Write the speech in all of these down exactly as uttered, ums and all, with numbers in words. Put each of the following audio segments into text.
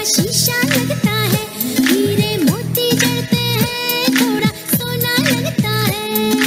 शीशा लगता है, हीरे मोती जड़ते हैं, थोड़ा सोना लगता है।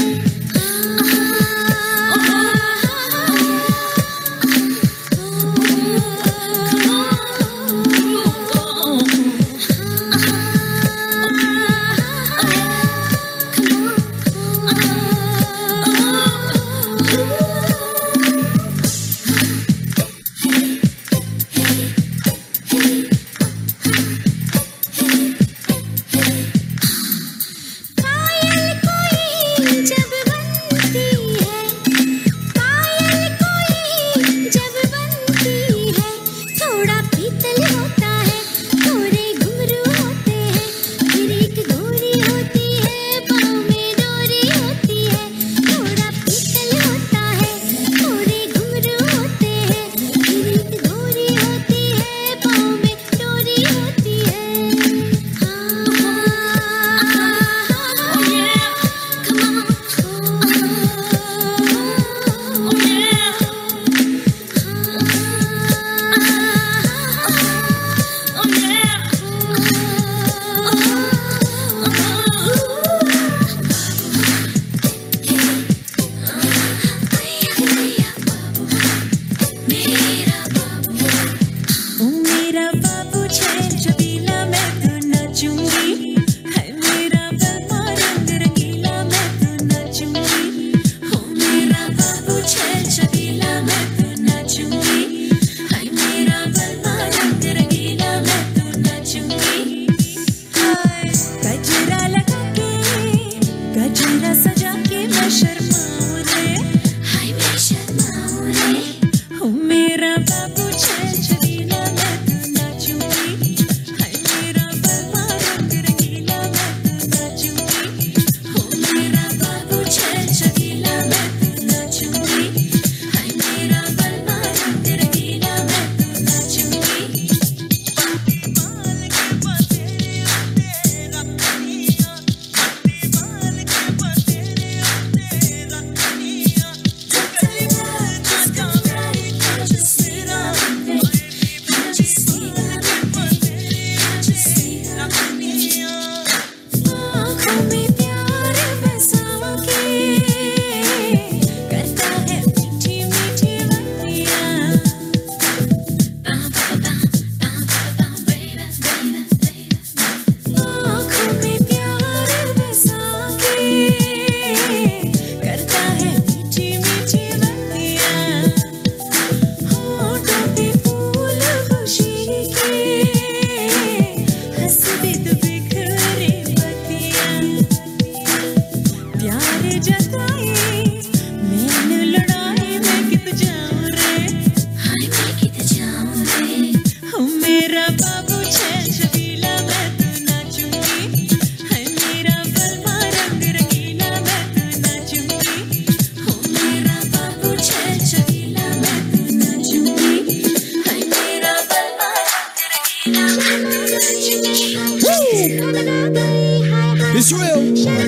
It's real.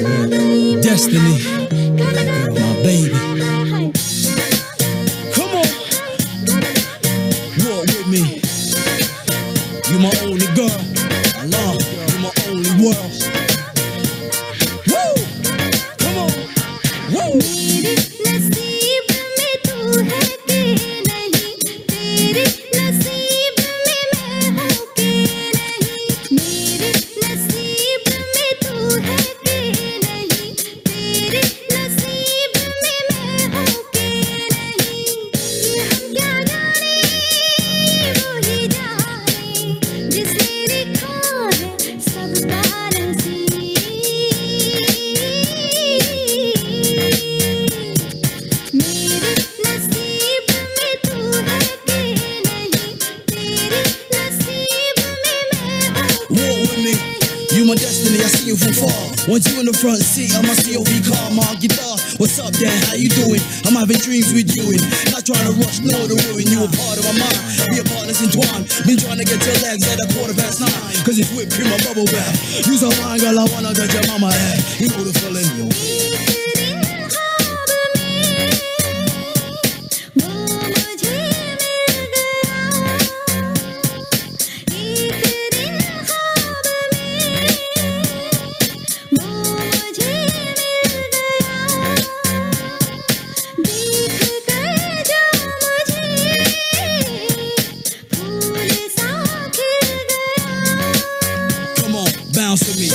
Destiny. My baby. Come on. Walk with me. You my only girl. I love you. You my only world. Woo! Come on. Woo! मेरे नसीब में तू है कि नहीं, तेरे नसीब में मैं हूँ कि नहीं। मेरे नसीब में तू है कि नहीं, तेरे नसीब में मैं हूँ कि नहीं। हम क्या जाने वो ही जाने, जिसने लिखा है सबका नसीब। मेरे नसीब में तू है कि नहीं, तेरे नसीब में मैं हूँ कि Walk with me. नहीं। You my destiny, I see you from far. Want you in the front seat of my C O V car, my guitar. What's up, Dan? How you doing? I'm having dreams with you and not trying to rush, nor to ruin you. A part of my mind, be a partners entwined. Been trying to get your legs at a quarter past nine. Cause it's whipped cream, my bubble bath. You's a fine girl, I wanna touch your mama head. You know the feeling, yo. एक दिन ख्वाब में वो मुझे मिल गया, एक bounce with me.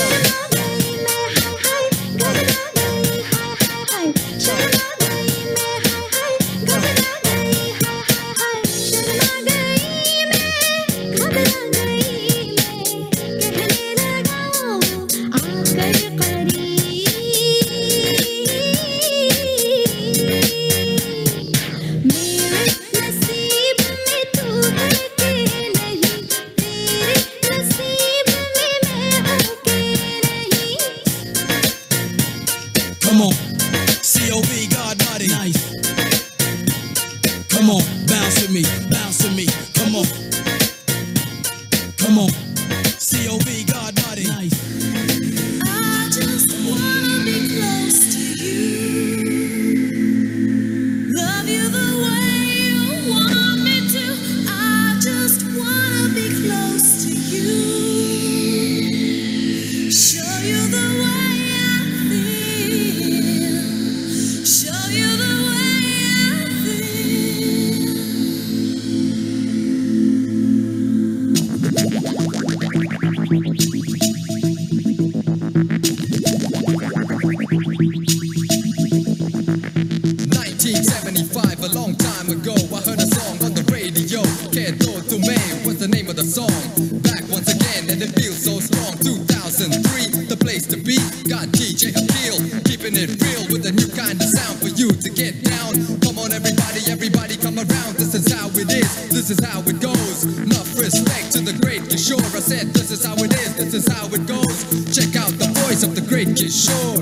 Come on, C O V, God body. Nice. Come on, bounce with me, bounce with me. Come on, come on, C O V, God body. Nice. I just wanna be close to you, love you the way you want me to. I just wanna be close to you, show you the way I feel, show you the way I feel. nineteen seventy-five, a long time ago, I heard a song on the radio. Can't Go to Me was the name of the song. Back once again, and it feels so strong. two thousand three, the place to be. Got D J Appeal, keeping it real with a new kind of sound for you to get down. Come on, everybody, everybody, come around. This is how it is, this is how it goes. Enough respect to the great Kishore. I said, this is how it is, this is how it goes. Check out the voice of the great Kishore.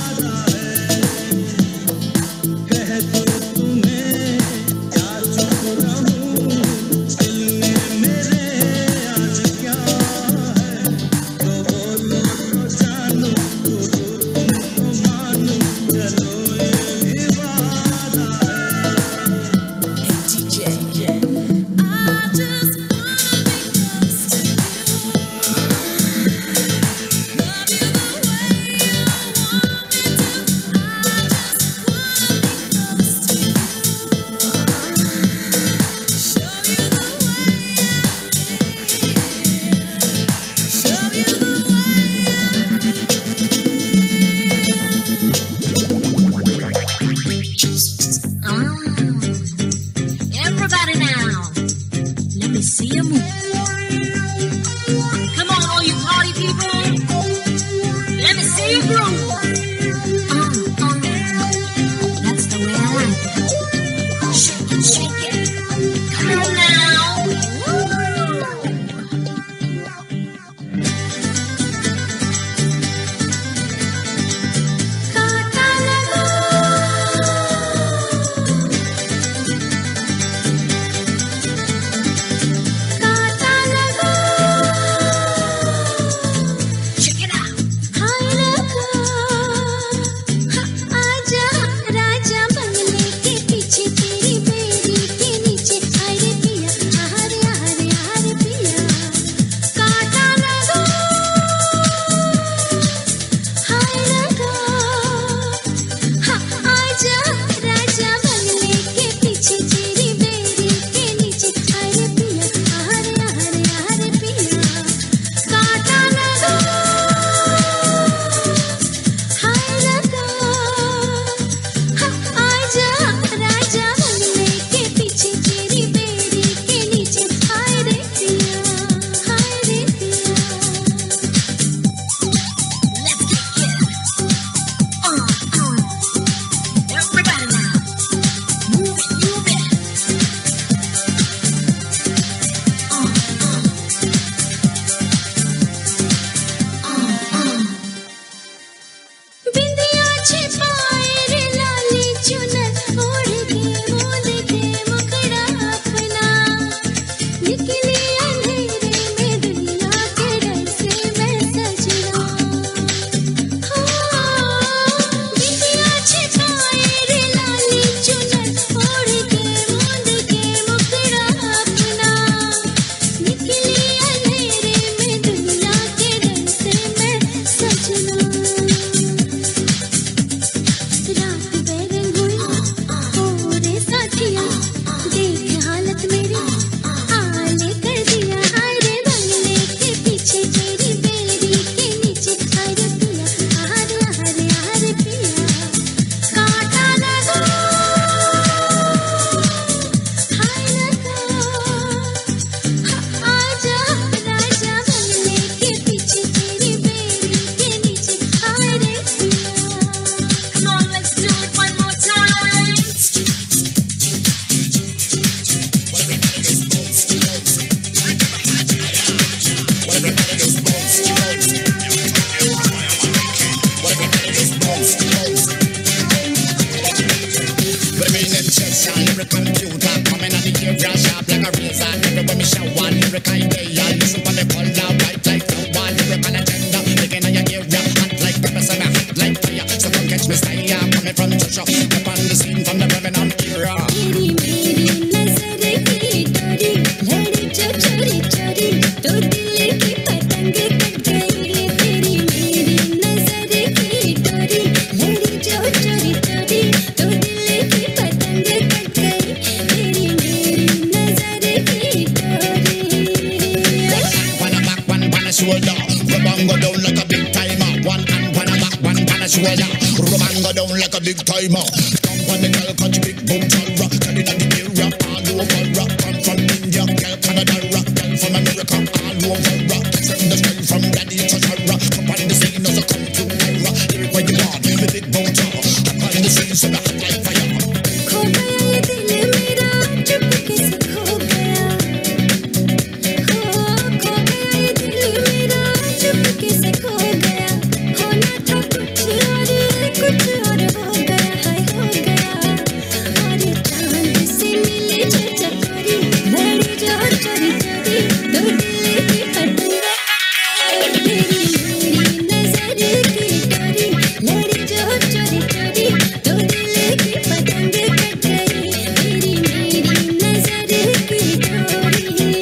कह तो तुम्हें क्या चुप East Coast. But me in chest and every computer coming at the area sharp like a razor. Everywhere me shower, lyric idea. Listen for the color, white like flower, lyrical agenda. Making on your area, hot like peppers and hot like fire. So come catch me style, yeah, coming from Joshua. Up on the scene from the Revenant era. Shoulder, rubber go down like a big timer. One hand on the back, one on the shoulder. Rubber go down like a big timer. Jump on the girl, catch big boom chara. Girl inna the area, all over rock. Come from India, girl Canada rock. Girl from America, all over rock. Send the style from daddy to Shara. Come on the scene, no so come to Kyra. Lyric where you want, the big boom chara. Come on the scene, so the hot like fire. खो गया ये दिल मेरा चुपके से खो गया. चुपके से खो गया. होना था कुछ और कुछ और हो गया. हाय हो गया. और चांद से मिले जो चकोरी लड़ी जो चोरी चोरी दो दिल की पतंग. तेरी मेरी नजर की डोरी लड़ी जो चोरी चोरी दो दिल की पतंग कट गई. तेरी मेरी नजर की डोरी.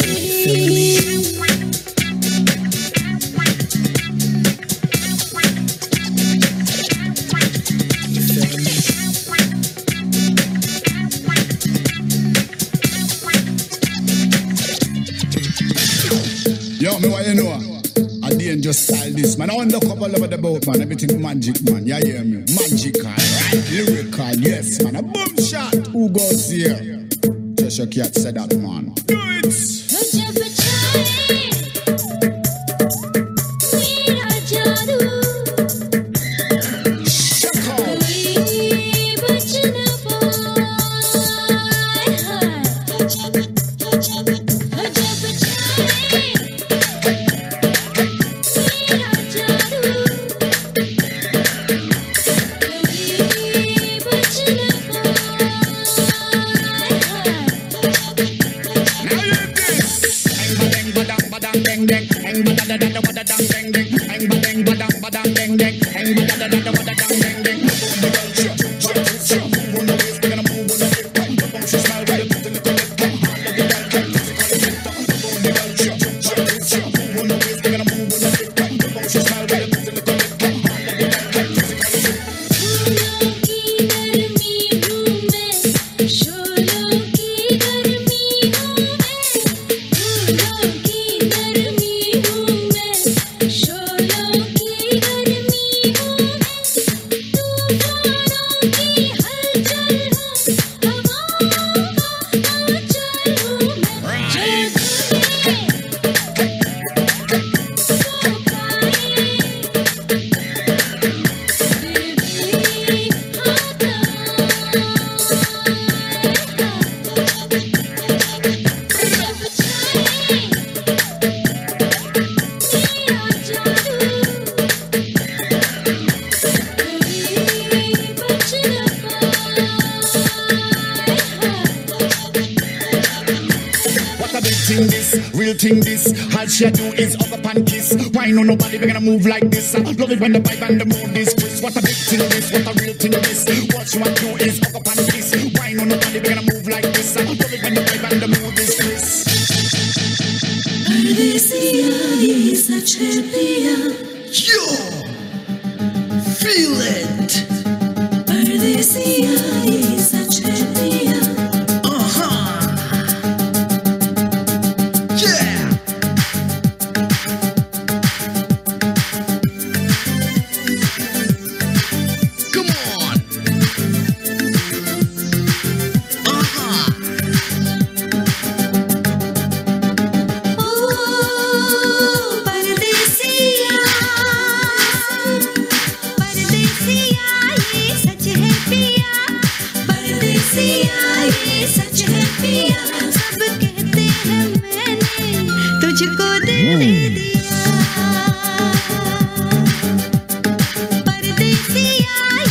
Yo, me what you know? I didn't just style this, man. I want to couple over the boat, man. Everything magic, man. You hear me? Magical, right? Lyrical, yes, man. A boom shot. Who goes here? Just your cat said that, man. Do it. Thing this, all she do is up up and kiss. Why no nobody be gonna move like this? I love it when the vibe and the mood is crisp. What a big thing this, what a real thing this. What she want do is up up and kiss. Why no nobody be gonna move like this? I love it when the vibe and the mood is crisp. Pardesia is such a piya. Yo, feel it. Pardesia is such a piya. परदेसिया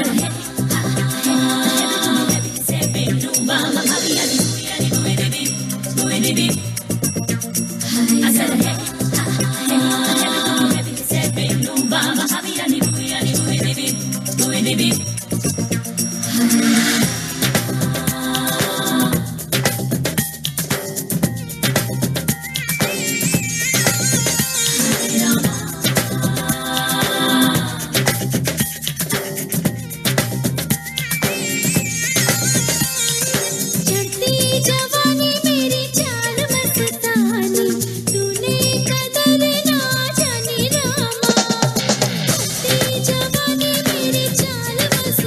जवानी मेरी चाल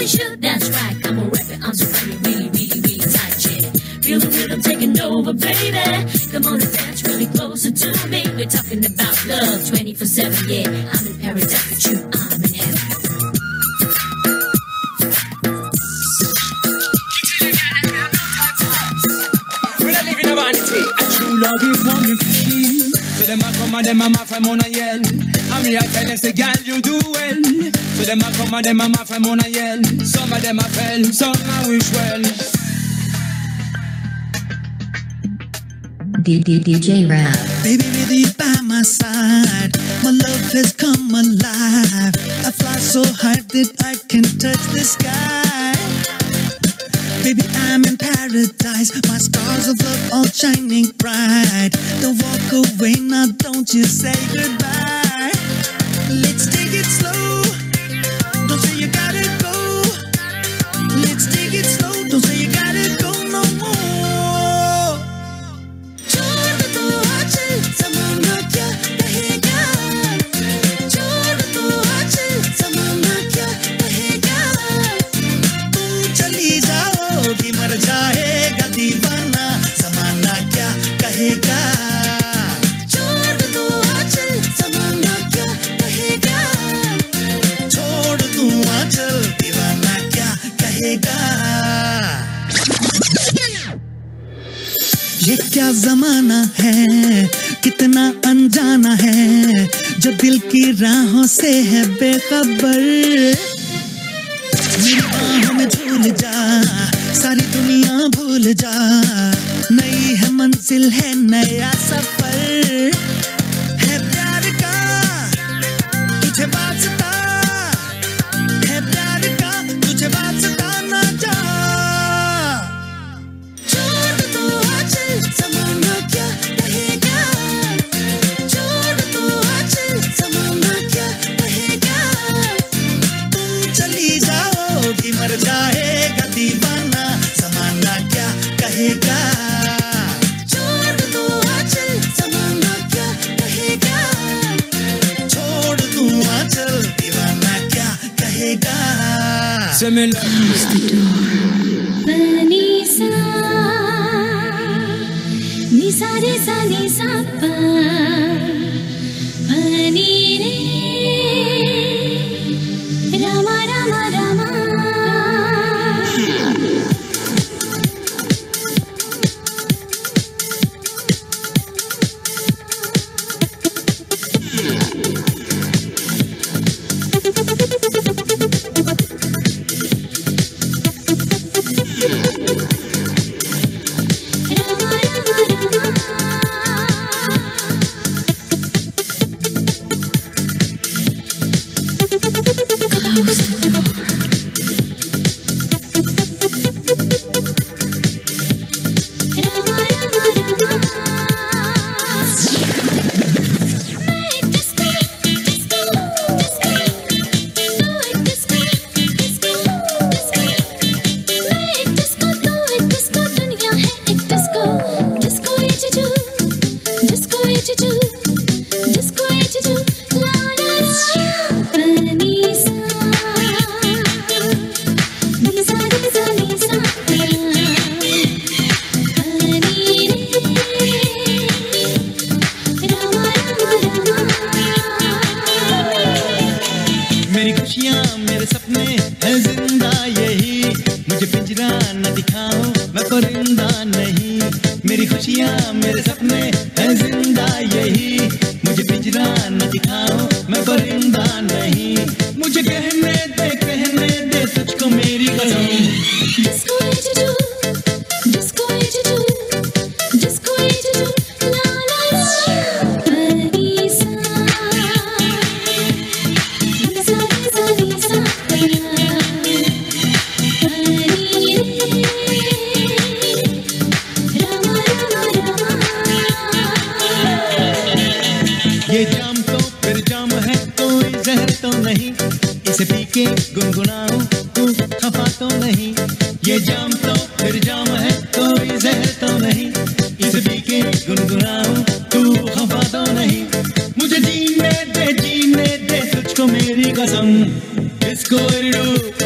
really should. That's right, I'm a rapper, I'm so really, really, really, really tight, yeah. Feel the rhythm taking over, baby. Come on and dance really closer to me. We're talking about love twenty-four seven, yeah. I'm in paradise with you, I'm in heaven. Love is one you feel. So them a come and them a ma from on a yell. And me a tell them say, girl you do well. So them a come and them a ma from on a yell. Some of them a fell, some a wish well. D D D J Rap. Baby, with you by my side, my love has come alive. I fly so high that I can touch the sky. Baby, I'm in paradise. My stars of love all shining bright. Don't walk away now, don't you say goodbye. Let's take it slow. Don't say you gotta go. Let's take it slow. Don't say you gotta go no more. छोड़ दो आंचल, ज़माना क्या कहेगा. छोड़ दो आंचल, ज़माना क्या कहेगा. तू चली जाओगी मर जाएगा दीवाना. ज़माना क्या कहेगा. छोड़ दो आंचल, ज़माना क्या कहेगा. छोड़ दो आंचल, दीवाना क्या कहेगा. ये क्या ज़माना है, कितना अनजाना है, जो दिल की राहों से है बेखबर. मेरी बाहों में झूल जा, सारी दुनिया भूल जा. नई है मंजिल है नया सफर. है प्यार का तुझे वास्ता. है प्यार का तुझे वास्ता ना जा. छोड़ दो आंचल, ज़माना क्या कहेगा. छोड़ दो आंचल, ज़माना क्या कहेगा. तू चली जाओगी मर जाएगा दीवाना. ज़माना क्या कहेगा. छोड़ दो आंचल, ज़माना क्या कहेगा. छोड़ दो आंचल, दीवाना क्या कहेगा. Panisa, nisa re sa nisa pa, pani re, rama rama rama. मेरी खुशियाँ मेरे सपने है जिंदा यही. मुझे पिंजरा न दिखाओ मैं परिंदा नहीं. मेरी खुशियाँ मेरे सपने है जिंदा यही. मुझे पिंजरा न दिखाओ मैं परिंदा नहीं. मुझे कहने दे कहने दे तुझको मेरी कसम. Disco attitude, disco attitude, disco attitude, la la la. Panisa, nisa nisa nisa pa, pani re, rama rama rama. ये जाम तो फिर जाम है, कोई जहर तो नहीं. इसे पी के गुनगुनाओ तू खफा तो नहीं. ये जाम तो फिर जाम है, कोई जहर तो नहीं. इसे पी के गुनगुनाओ तू खफा तो नहीं. मुझे जीने दे जीने दे तुझको मेरी कसम. डिस्को